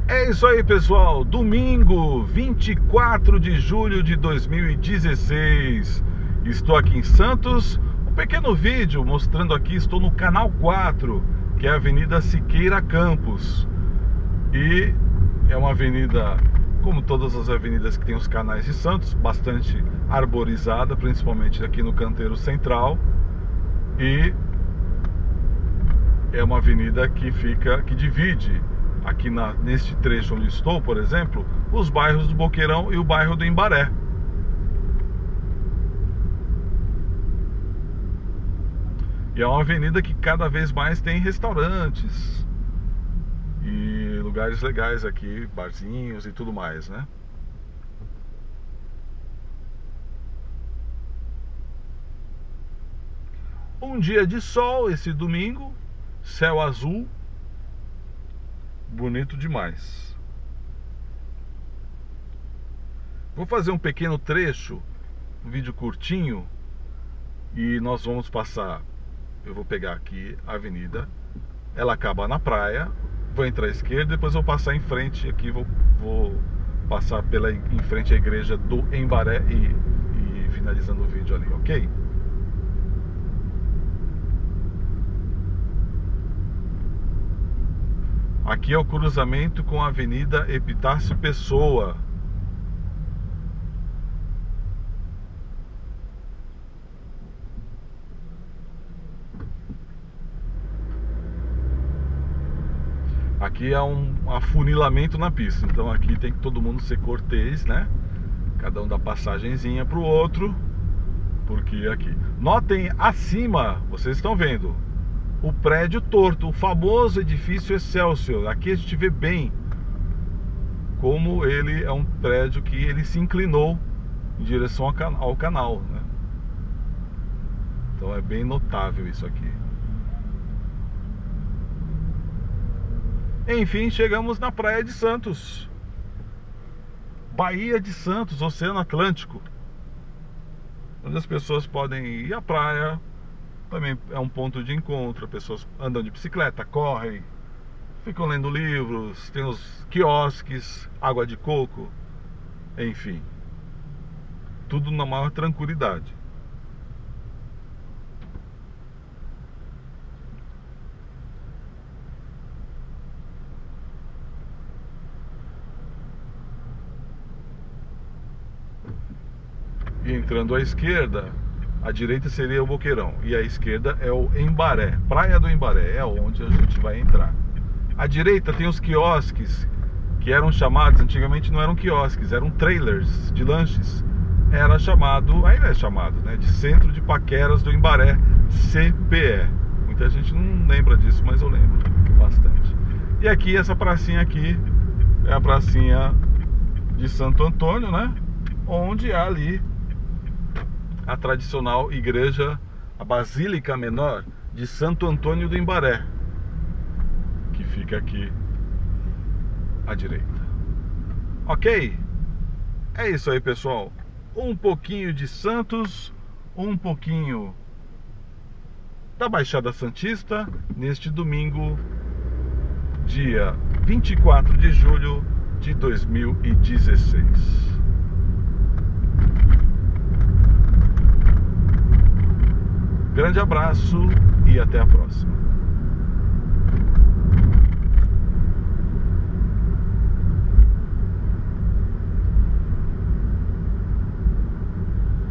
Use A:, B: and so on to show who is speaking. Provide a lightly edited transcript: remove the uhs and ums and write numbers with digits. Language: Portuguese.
A: É isso aí, pessoal. Domingo, 24 de julho de 2016. Estou aqui em Santos. Um pequeno vídeo mostrando aqui, estou no canal 4, que é a Avenida Siqueira Campos. E é uma avenida, como todas as avenidas que tem os canais de Santos, bastante arborizada, principalmente aqui no canteiro central. E é uma avenida que divide aqui neste trecho onde estou, por exemplo, os bairros do Boqueirão e o bairro do Embaré. E é uma avenida que cada vez mais tem restaurantes e lugares legais aqui, barzinhos e tudo mais, né? Um dia de sol esse domingo, céu azul, bonito demais. Vou fazer um pequeno trecho, um vídeo curtinho, e nós vamos passar. Eu vou pegar aqui a avenida, ela acaba na praia, vou entrar à esquerda, depois vou passar em frente aqui, vou passar em frente à igreja do Embaré e finalizando o vídeo ali, ok? Aqui é o cruzamento com a Avenida Epitácio Pessoa. Aqui há um afunilamento na pista, então aqui tem que todo mundo ser cortês, né? Cada um dá passagenzinha pro outro, porque aqui. Notem acima, vocês estão vendo, o prédio torto, o famoso edifício Excelsior. Aqui a gente vê bem como ele é um prédio que ele se inclinou em direção ao canal, né? Então é bem notável isso aqui. Enfim, chegamos na Praia de Santos, Baía de Santos, Oceano Atlântico, onde as pessoas podem ir à praia. Também é um ponto de encontro. As pessoas andam de bicicleta, correm, ficam lendo livros, tem os quiosques, água de coco, enfim, tudo na maior tranquilidade. E entrando à esquerda, a direita seria o Boqueirão e a esquerda é o Embaré, Praia do Embaré, é onde a gente vai entrar. À direita tem os quiosques, que eram chamados, antigamente não eram quiosques, eram trailers de lanches. Era chamado, ainda é chamado, né, de Centro de Paqueras do Embaré, CPE. Muita gente não lembra disso, mas eu lembro bastante. E aqui, essa pracinha aqui, é a pracinha de Santo Antônio, né, onde há ali a tradicional igreja, a Basílica Menor de Santo Antônio do Embaré, que fica aqui à direita. Ok? É isso aí, pessoal. Um pouquinho de Santos, um pouquinho da Baixada Santista, neste domingo, dia 24 de julho de 2016. Grande abraço e até a próxima.